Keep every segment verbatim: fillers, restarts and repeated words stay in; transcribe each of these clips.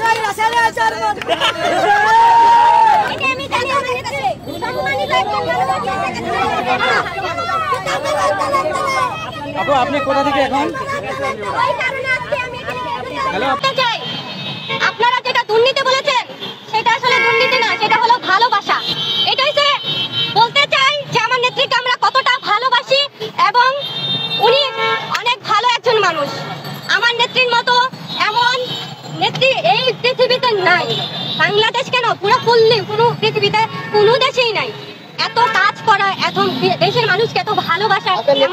আপু আপনি কোথা থেকে এখন? আপনারা যেটা দুর্নীতি বলেছেন সেটা আসলে দুর্নীতি না, সেটা হলো ভালোবাসা। এটাই যে বলতে চাই যে আমার নেত্রীকে আমরা কতটা ভালোবাসি এবং উনি অনেক ভালো একজন মানুষ। আমার নেত্রীর মতো এমন নেত্রী এই পৃথিবীতে নাই। বাংলাদেশ কেন, পুরো ফুললি কোনো পৃথিবীতে কোনো দেশেই নাই। এত কাজ করা, এত দেশের মানুষকে এত ভালোবাসা।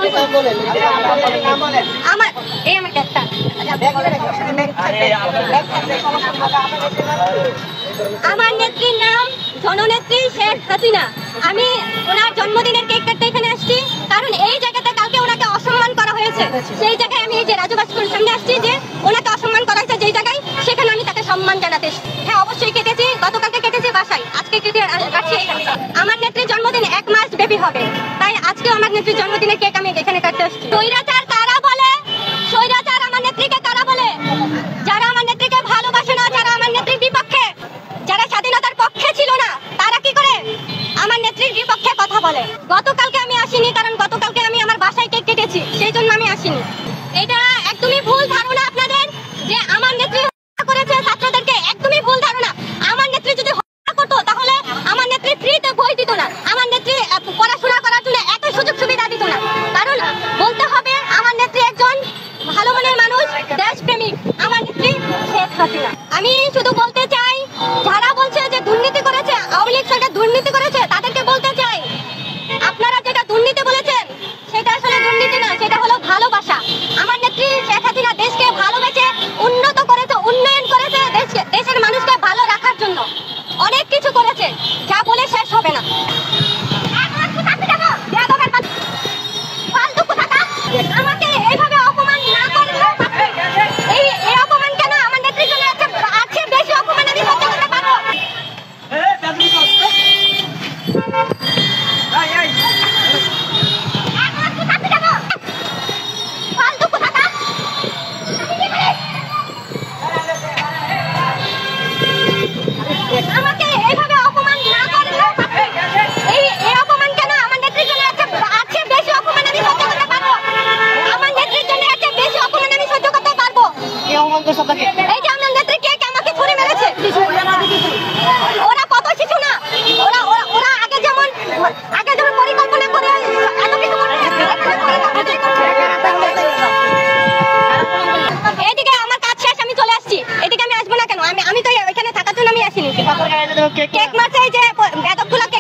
আমার এই আমার ক্যাপ্টেন আমার নেত্রীর নাম জননেত্রী শেখ হাসিনা। আমি ওনার জন্মদিনের কেক কাটতে এখানে আসছি, কারণ এই জায়গাতে কালকে ওনাকে অসম্মান করা হয়েছে। সেই জায়গায় আমি এই যে রাজু ভাস্করের সামনে আসছি যে ওনাকে অসম্মান করা হয়েছে যেই জায়গায়, সেখানে আমি তাকে সম্মান জানাতে। হ্যাঁ অবশ্যই কেটেছি, গতকালকে কেটেছি বাসায়, আজকে কেটে কাটছি এখানে। আমার নেত্রীর জন্মদিন এক মাস ব্যাপী হবে, তাই আজকেও আমার নেত্রীর জন্মদিনের কেক আমি এখানে কাটতে আসছি। স্বৈরাচার কারা বলে? স্বৈরাচার আমার নেত্রীকে কারা বলে? যারা আমার নেত্রীকে ভালোবাসে না, যারা আমার নেত্রীর বিপক্ষে, যারা স্বাধীনতার পক্ষে ছিল না, তারা কি করে আমার নেত্রীর বিপক্ষে কথা বলে। গতকালকে আমি আসিনি, কারণ গতকালকে আমি আমার বাসায় কেক কেটেছি, সেই জন্য আমি আসিনি। এটা একদমই ভুল ধারণা আপনাদের যে আমার নেত্রী হত্যা করেছে ছাত্রদেরকে, একদমই ভুল ধারণা। আমার নেত্রী যদি হত্যা করতো তাহলে আমার নেত্রী ফ্রিতে বই দিত না, আমার নেত্রী পড়াশোনা করার জন্য এত সুযোগ সুবিধা দিত না। কারণ বলতে হবে আমার নেত্রী একজন ভালো মনের মানুষ, দেশপ্রেমিক, আমার নেত্রী শেখ হাসিনা। আমি শুধু বলতে চাই, যারা বলছে যে দুর্নীতি করেছে, আওয়ামী লীগ সরকার দুর্নীতি করেছে, তাদেরকে বলতে চাই আপনারা যেটা দুর্নীতি বলেছেন সেটা আসলে দুর্নীতি না, সেটা হলো ভালোবাসা। আমার নেত্রী শেখ হাসিনা দেশকে ভালোবেসে উন্নত করেছে, উন্নয়ন করেছে, দেশকে দেশের মানুষকে ভালো রাখার জন্য অনেক কিছু করেছে, যা বলে শেষ হবে না। আমাকে এইভাবে অপমান না করে, এই এই অপমান কেন আমার নেত্রীর জন্য আছে, বেশি অপমান আমি সহ্য করতে পারবো। আমাকে এইভাবে অপমান না করে, এই এই অপমান কেন আমার নেত্রীর জন্য আছে, বেশি অপমান আমি সহ্য করতে পারবো। আমার নেত্রীর জন্য আছে বেশি অপমান আমি সহ্য করতে পারবো। এই যে আমার নেত্রী কে আমাকে ছুরি মেরেছে, ওরা কত শিশু না, ওরা ওরা ওরা আগে যেমন আগে যেমন পরিকল্পনা করে এত কিছু করে, এদিকে আমার কাজ শেষ, আমি চলে আসছি। এদিকে আমি আসবো না কেন? আমি আমি তো এখানে থাকার জন্য আমি আসিনি। কেক মারছে এই যে বেদবগুলা